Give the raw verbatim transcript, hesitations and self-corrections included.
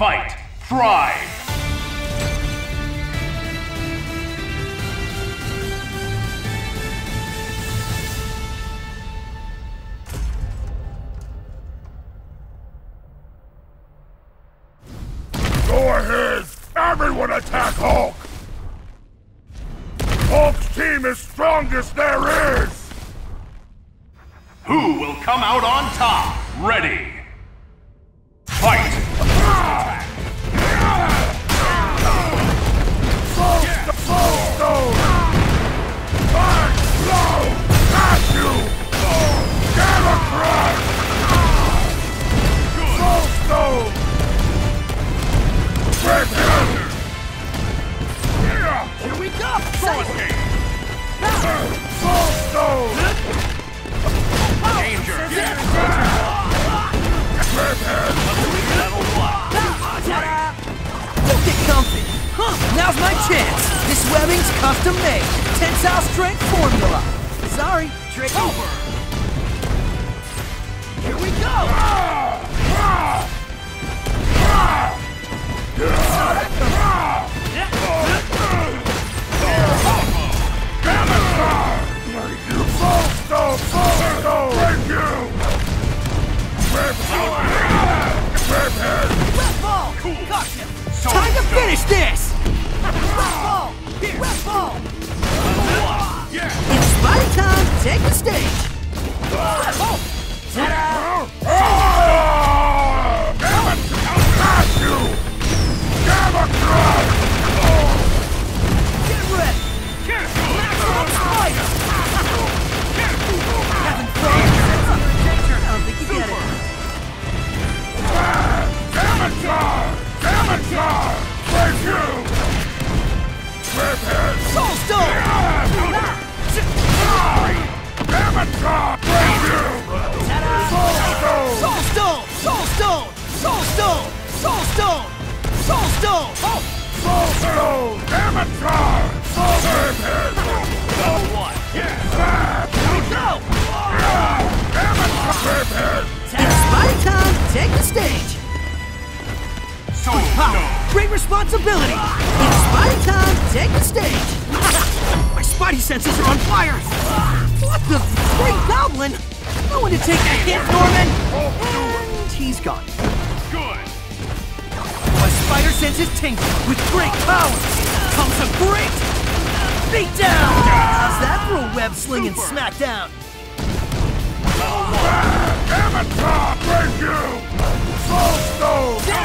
Fight! Thrive! Go ahead! Everyone attack Hulk! Hulk's team is strongest there is! Who will come out on top? Ready! Fight! Soul Stone! Back! Blow! At you! Gamma Crush! Soul Stone! Red Thunder! Here we go! Throw escape! Soul Stone! Danger! Redhead! Level one! Don't get comfy! Huh, now's my chance! This webbing's custom made! Tensile strength formula! Sorry, trick over! Here we go! Soul Stone! Soul Stone! Thank you! Redhead! Red ball! Cool. Gotcha! So Time to go. finish this! Red ball! Here, red ball! Level one! Yeah! It's body time! Take the stage! Red ball! Ta-da! Damn it! Got you! Gamma Crush! Get ready! Maximum spider! Having fun? I don't think you get it. Amateur! Amateur! Thank you! Redhead! Soul Stone! Amateur! Thank you! Soul Stone! Soul Stone! Soul Stone! Soul Stone! Soul Stone! Soul Stone! Soul Stone! Amateur! Soul Redhead! Level one! Yeah! Here we go! Amateur! Redhead! It's body time! Take the stage! So Power! no! Great responsibility! It's body time! Take the stage! My spidey senses are on fire! What the great goblin? No one to take a hit, Norman! And he's gone. Good! My spider senses tingle with great powers! Comes a great beat down! How's that for a web slinging smackdown? Amateur! Thank you! Soul Stone!